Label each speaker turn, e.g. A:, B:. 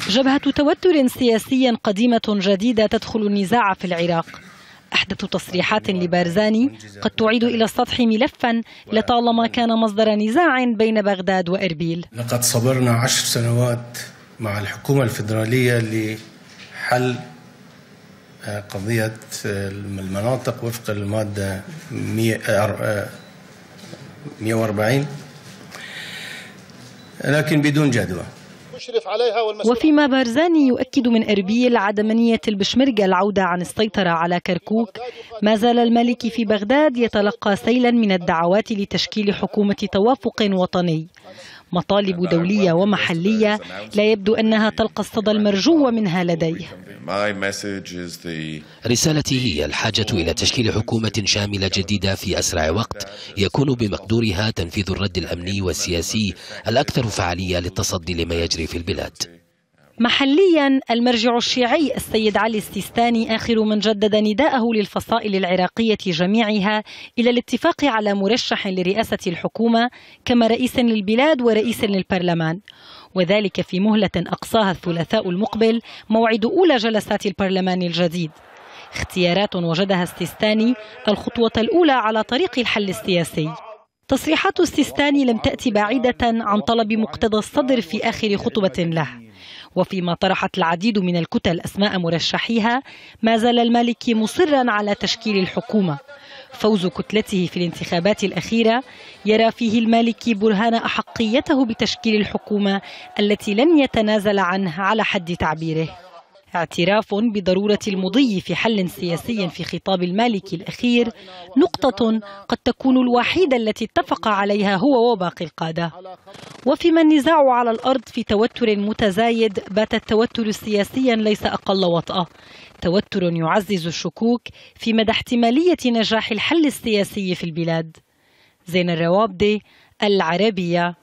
A: جبهة توتر سياسي قديمة جديدة تدخل النزاع في العراق. أحدث تصريحات لبارزاني قد تعيد إلى السطح ملفا لطالما كان مصدر نزاع بين بغداد وإربيل.
B: لقد صبرنا 10 سنوات مع الحكومة الفيدرالية لحل قضية المناطق وفق المادة 140 لكن بدون جدوى.
A: وفيما بارزاني يؤكد من إربيل عدم نية البشمركة العودة عن السيطرة على كركوك، ما زال المالكي في بغداد يتلقى سيلا من الدعوات لتشكيل حكومة توافق وطني. مطالب دولية ومحلية لا يبدو أنها تلقى الصدى المرجو منها لديه.
C: رسالتي هي الحاجة إلى تشكيل حكومة شاملة جديدة في أسرع وقت يكون بمقدورها تنفيذ الرد الأمني والسياسي الأكثر فعالية للتصدي لما يجري في البلاد.
A: محليا المرجع الشيعي السيد علي السيستاني آخر من جدد نداءه للفصائل العراقية جميعها إلى الاتفاق على مرشح لرئاسة الحكومة كما رئيس للبلاد ورئيس للبرلمان، وذلك في مهلة أقصاها الثلاثاء المقبل موعد أولى جلسات البرلمان الجديد. اختيارات وجدها السيستاني الخطوة الأولى على طريق الحل السياسي. تصريحات السيستاني لم تأتي بعيدة عن طلب مقتدى الصدر في آخر خطبة له، وفيما طرحت العديد من الكتل أسماء مرشحيها ما زال المالكي مصرا على تشكيل الحكومة. فوز كتلته في الانتخابات الأخيرة يرى فيه المالكي برهان أحقيته بتشكيل الحكومة التي لن يتنازل عنها على حد تعبيره. اعتراف بضرورة المضي في حل سياسي في خطاب المالكي الأخير نقطة قد تكون الوحيدة التي اتفق عليها هو وباقي القادة. وفيما النزاع على الأرض في توتر متزايد، بات التوتر سياسيا ليس أقل وطأة، توتر يعزز الشكوك في مدى احتمالية نجاح الحل السياسي في البلاد. زين الروابدي، العربية.